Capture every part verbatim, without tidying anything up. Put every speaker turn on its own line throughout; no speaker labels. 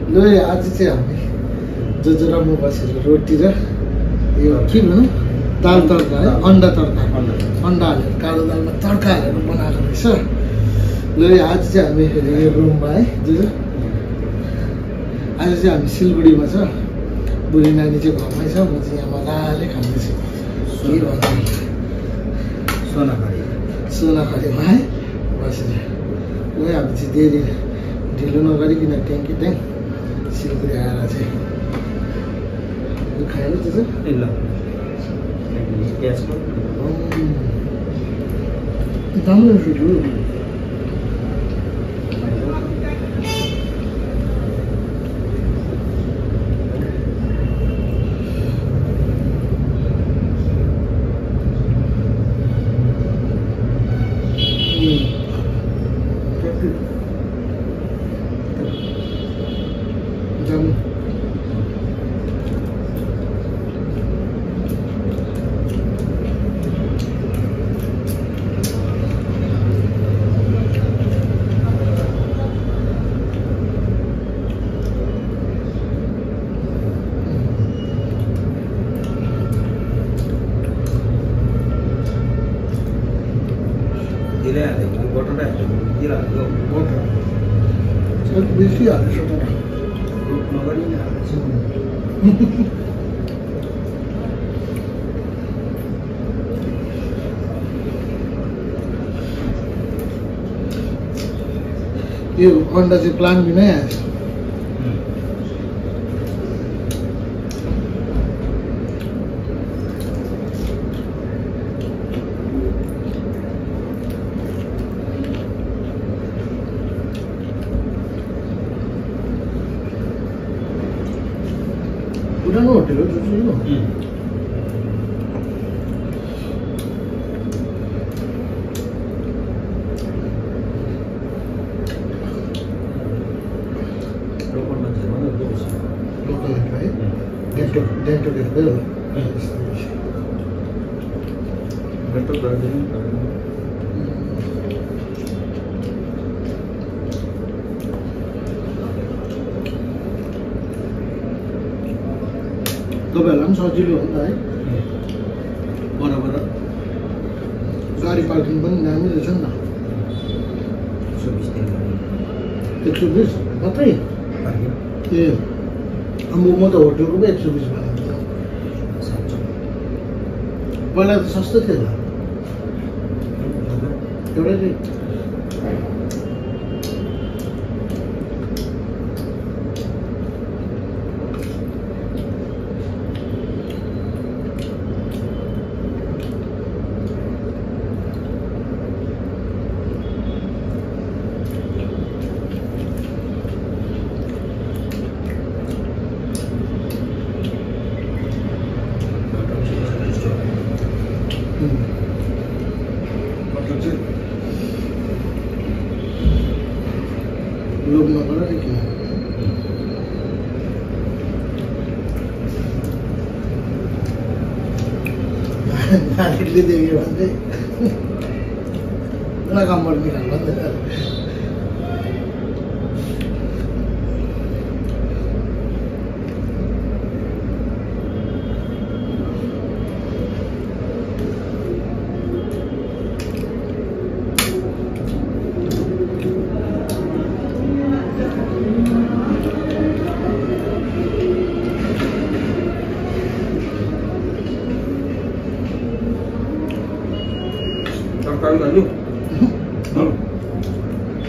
ल आज चाहिँ हामी जोजो र म बसेर रोटी र यो के भनौँ दाल तड्का है अन्डा तड्का अन्डा हालेर कालो दालमा तड्का हालेर बनाएको रहेछ। ल आज चाहिँ हामी फेरि यो रुममा है जोजो आज चाहिँ हामी सिलगढीमा छ। बुढी नानी चाहिँ घरमै छ, म चाहिँ यहाँ मजाले खाँदैछु। के भन्छ
सोनाखाली
सोनाखालीमा है बसेर। ल हामी चाहिँ धेरै ढिलो नगरिकन ट्याङ्की ट्याङ सिलगढी आएर चाहिँ खाएर त्यसो
ल ग्यासको
राम्रो सुरु बेसी हाल्छ यो अन्डा चाहिँ प्लान बिनै आएछ। पुरानो होटल हो जो यो लोकल है डेन्टो डेन्टो डेन्टो
डेन्टो ब्राजिल तपाईँहरूलाई पनि सजिलो हो नि त है। बराबर गाडी पार्किङ पनि दामी रहेछ नि त। एक सौ बिस मात्रै ए अब म त होटलको पो एक सौ बिस बनाएको पहिला त सस्तो थियो एउटा चाहिँ लोभ नगर नि किन नानीले देख्यो भने चाहिँ नकामबाट निकाल भन्दैन। Kalau lalu,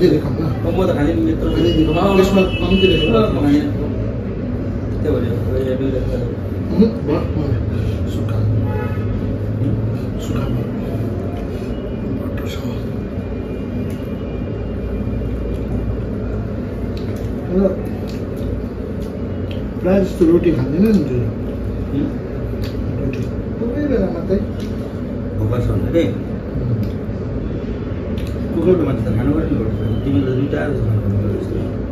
अलिअलि खाऊँ न
म त खाने मित्र
अलिअलि खाऊँ त्यसमा कम्ती रहेछ
त्यो भयो
सुक्खा सुक्खा प्रायः जस्तो रोटी खाँदैन नि त्यो रोटी कोही बेला मात्रै
भोकस भन्दा रे कुकुरको मान्छे त खानु पर्ने पर्छ तिमी त दुइटा जस्तो खानु पर्छ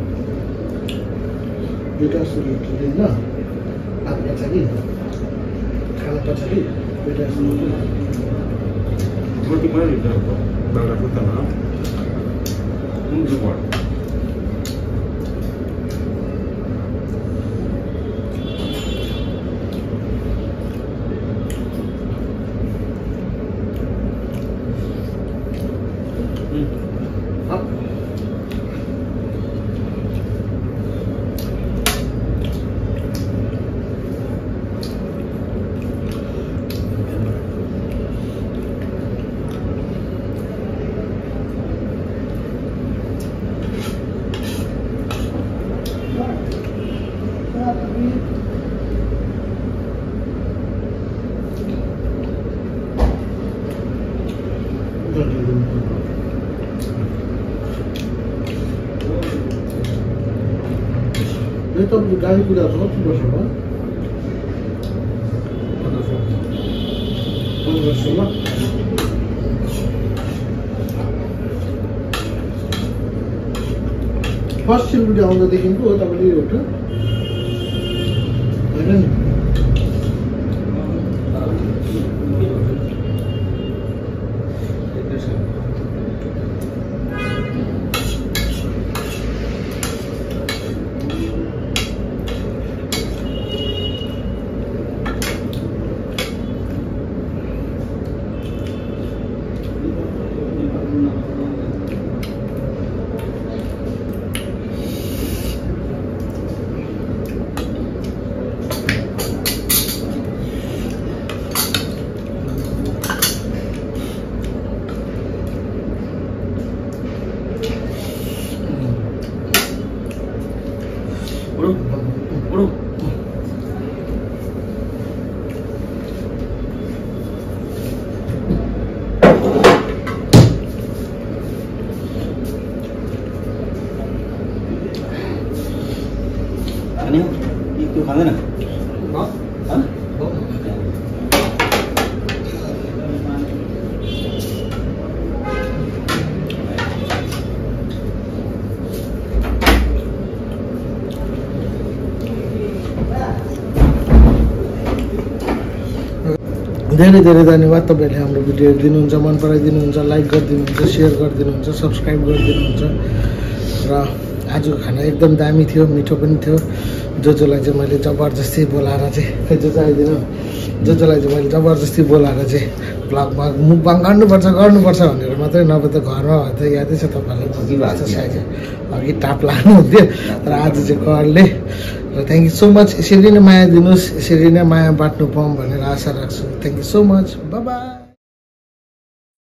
दुइटा जस्तो रोटी होइन भात पछाडि खाना पछाडि दुइटा जस्तो रोटी
रोटी पनि दुइटा हो बाह्र पुत्तामा हुन्छ पर्छ
तपाईँको गाडी कुदाहरू कति वर्ष भयो पन्ध्र सोह्र फर्स्ट सिलगढी आउँदादेखिको हो तपाईँले यो एउटा होइन नि
त्यो खाँदैन
धेरै धेरै धन्यवाद तपाईँहरूले हाम्रो भिडियो हेरिदिनुहुन्छ मन पराइदिनुहुन्छ लाइक गरिदिनुहुन्छ सेयर गरिदिनुहुन्छ सब्सक्राइब गरिदिनुहुन्छ र आजको खाना एकदम दामी थियो मिठो पनि थियो जो जोलाई चाहिँ मैले जबरजस्ती बोलाएर चाहिँ खै जो चाहिँ आइदिनु जो जोलाई चाहिँ मैले जबरजस्ती बोलाएर चाहिँ भ्लगमा मुखबाङ गर्नुपर्छ गर्नुपर्छ भनेर मात्रै नभए त घरमा भए त यादै छ तपाईँलाई सायद अघि टाप लाग्नुहुन्थ्यो तर आज चाहिँ करले र थ्याङ्क यू सो मच यसरी नै माया दिनुहोस् यसरी नै माया बाँड्नु पाऊँ भनेर आशा राख्छु thank you so much bye by